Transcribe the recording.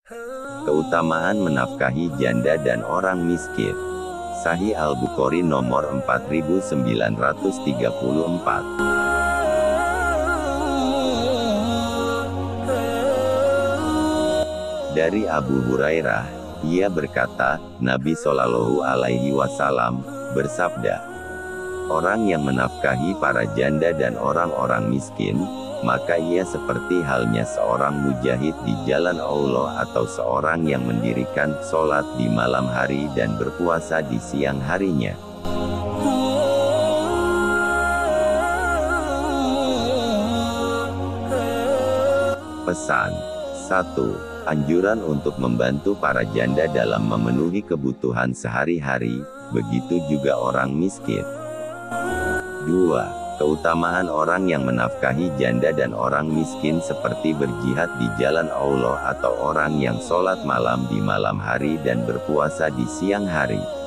Keutamaan menafkahi janda dan orang miskin. Sahih Al-Bukhari nomor 4934. Dari Abu Hurairah, ia berkata, Nabi Shallallahu Alaihi Wasallam bersabda, orang yang menafkahi para janda dan orang-orang miskin, maka ia seperti halnya seorang mujahid di jalan Allah atau seorang yang mendirikan sholat di malam hari dan berpuasa di siang harinya. Pesan 1. Anjuran untuk membantu para janda dalam memenuhi kebutuhan sehari-hari, begitu juga orang miskin. 2. Keutamaan orang yang menafkahi janda dan orang miskin seperti berjihad di jalan Allah atau orang yang sholat malam di malam hari dan berpuasa di siang hari.